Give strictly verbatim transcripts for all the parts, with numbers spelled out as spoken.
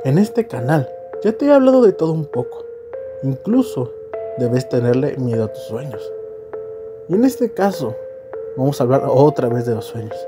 En este canal ya te he hablado de todo un poco, incluso debes tenerle miedo a tus sueños. Y en este caso, vamos a hablar otra vez de los sueños.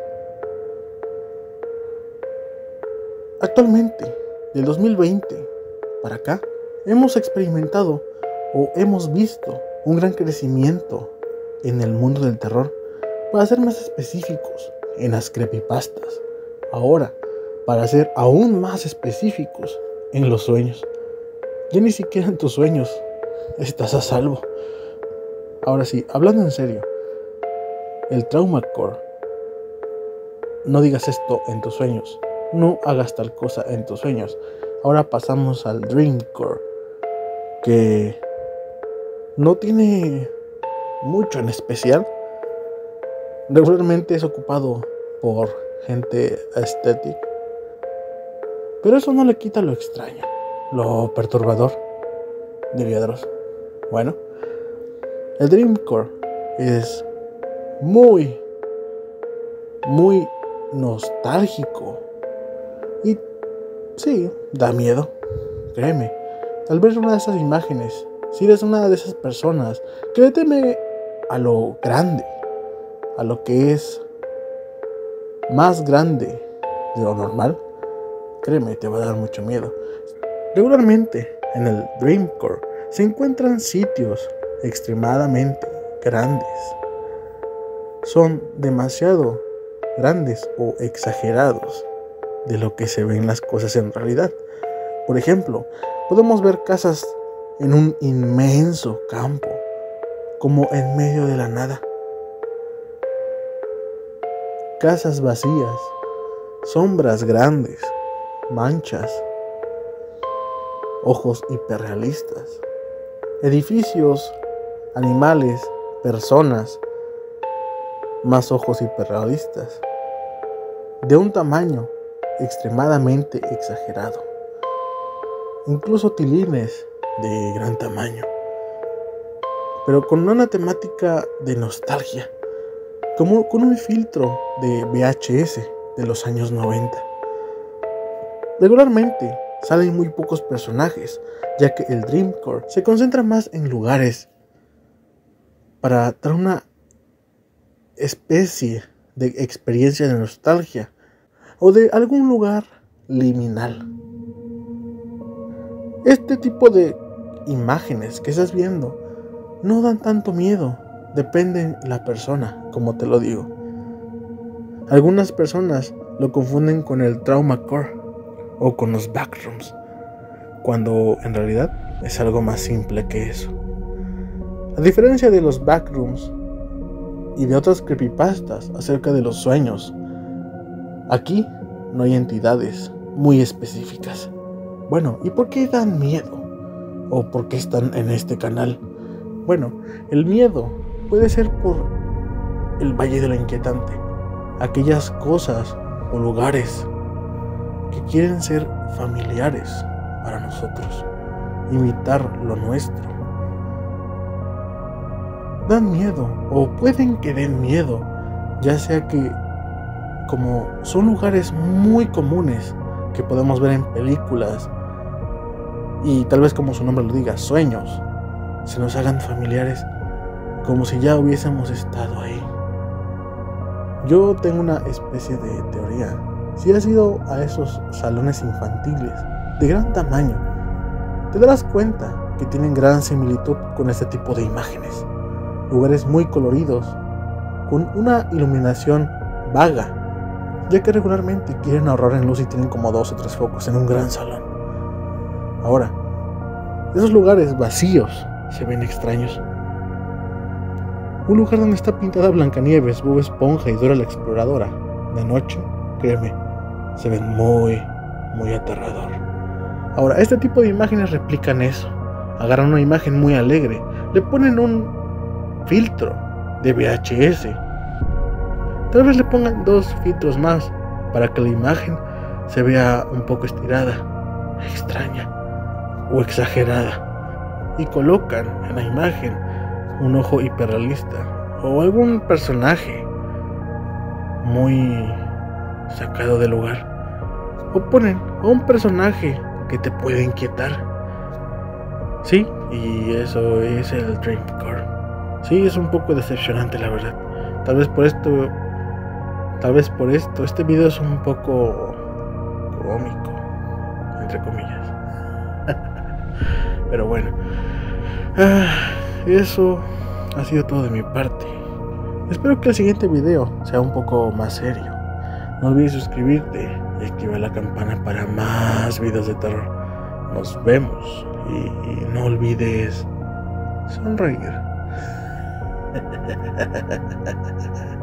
Actualmente, del dos mil veinte para acá, hemos experimentado o hemos visto un gran crecimiento en el mundo del terror, para ser más específicos, en las creepypastas. Ahora, para ser aún más específicos, en los sueños. Ya ni siquiera en tus sueños estás a salvo. Ahora sí, hablando en serio, el traumacore. No digas esto en tus sueños. No hagas tal cosa en tus sueños. Ahora pasamos al dreamcore, que no tiene mucho en especial. Regularmente es ocupado por gente aesthetic, pero eso no le quita lo extraño, lo perturbador, diría Dross. Bueno, el dreamcore es muy, muy nostálgico y sí, da miedo, créeme. Al ver una de esas imágenes, si eres una de esas personas que le teme a lo grande, a lo que es más grande de lo normal, créeme, te va a dar mucho miedo. Regularmente en el dreamcore se encuentran sitios extremadamente grandes. Son demasiado grandes o exagerados de lo que se ven las cosas en realidad. Por ejemplo, podemos ver casas en un inmenso campo, como en medio de la nada. Casas vacías, sombras grandes, manchas, ojos hiperrealistas, edificios, animales, personas, más ojos hiperrealistas, de un tamaño extremadamente exagerado, incluso tilines de gran tamaño, pero con una temática de nostalgia, como con un filtro de V H S de los años noventa. Regularmente salen muy pocos personajes, ya que el dreamcore se concentra más en lugares para dar una especie de experiencia de nostalgia o de algún lugar liminal. Este tipo de imágenes que estás viendo no dan tanto miedo, depende de la persona, como te lo digo. Algunas personas lo confunden con el traumacore o con los backrooms, cuando en realidad es algo más simple que eso. A diferencia de los backrooms y de otras creepypastas acerca de los sueños, aquí no hay entidades muy específicas. Bueno, ¿y por qué dan miedo? ¿O por qué están en este canal? Bueno, el miedo puede ser por el Valle de lo Inquietante, aquellas cosas o lugares que quieren ser familiares para nosotros, imitar lo nuestro. Dan miedo, o pueden que den miedo, ya sea que como son lugares muy comunes que podemos ver en películas y tal vez, como su nombre lo diga, sueños, se nos hagan familiares, como si ya hubiésemos estado ahí. Yo tengo una especie de teoría. Si has ido a esos salones infantiles de gran tamaño, te darás cuenta que tienen gran similitud con este tipo de imágenes. Lugares muy coloridos, con una iluminación vaga, ya que regularmente quieren ahorrar en luz y tienen como dos o tres focos en un gran salón. Ahora, esos lugares vacíos se ven extraños. Un lugar donde está pintada Blancanieves, Bob Esponja y Dora la Exploradora, de noche, créeme, se ven muy, muy aterrador. Ahora, este tipo de imágenes replican eso. Agarran una imagen muy alegre, le ponen un filtro de V H S. Tal vez le pongan dos filtros más para que la imagen se vea un poco estirada, extraña o exagerada. Y colocan en la imagen un ojo hiperrealista o algún personaje muy sacado del lugar. O ponen a un personaje que te puede inquietar. Sí, y eso es el Dreamcore. Sí, es un poco decepcionante, la verdad. Tal vez por esto, tal vez por esto, este video es un poco cómico, entre comillas. Pero bueno, ah, eso ha sido todo de mi parte. Espero que el siguiente video sea un poco más serio. No olvides suscribirte y activar la campana para más videos de terror. Nos vemos y, y no olvides sonreír.